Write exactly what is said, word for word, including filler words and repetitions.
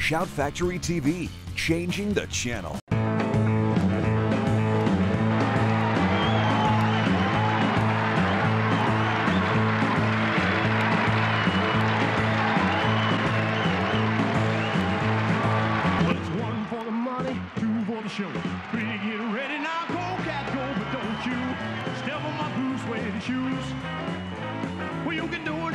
Shout Factory T V, changing the channel. Show. Three to get ready now, go cat go, but don't you step on my blue suede shoes. Well, you can do it.